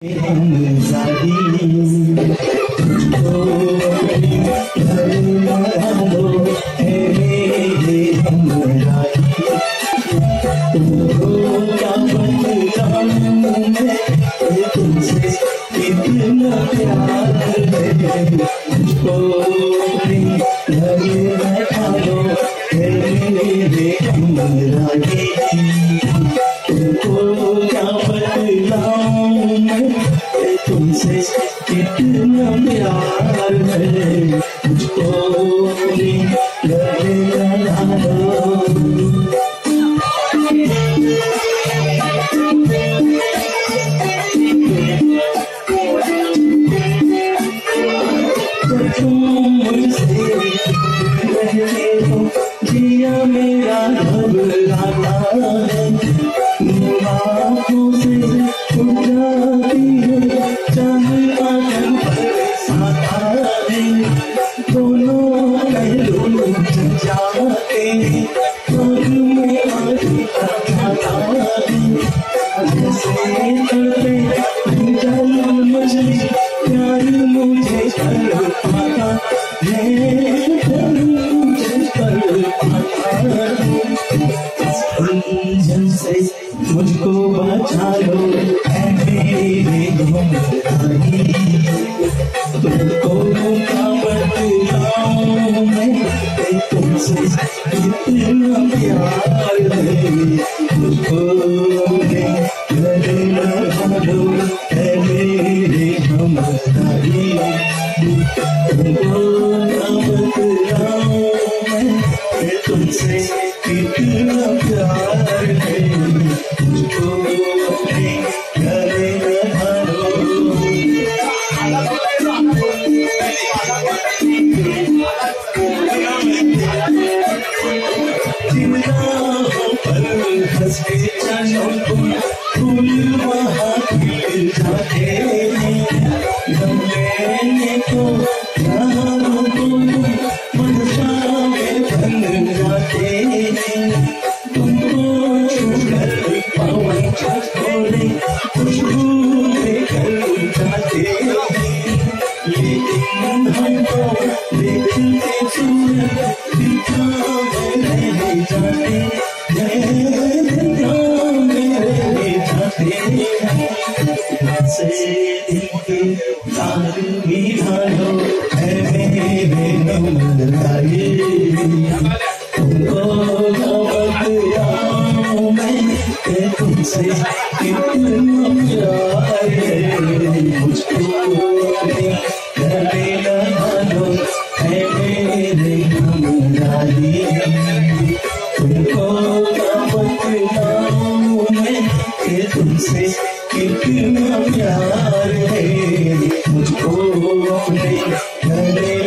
तुमसे कितना प्यार है मुझको लगा जिया मेरा घबराता है आँखों से उठाती है चाहे आँखों पर साथा है दोनों पहलू जाते हैं आँख में आँख खाता है जैसे करते जल मछली प्यार मुझे कर पाता है से मुझको बचा लो मेरे गुमराही तुमको क्या बताऊं मैं तुमसे कितना प्यार है मुझको गले लगा लो मेरे गुमराही तुमको क्या बताऊं मैं तुमसे कितना प्यार है मुझको गले लगा लो चिमनाओं पर हंस के चलो फूल वहाँ खिल जाते हैं गम लेने को यारों को मनसा में बन जाते हैं तुमको छूकर पवन छोड़े खुशबू लेकर जाते हैं लेकिन हमको देखते सूरज दिखा में रह जाते से दिल के तार भी ढालो है मेरे नमलाए तुमको बताऊं मैं तुमसे कितना प्यार है मुझको गले लगा लो है मेरे नमलाए तुमको बताऊं मैं तुमसे कितना प्यार है मुझको अपने गले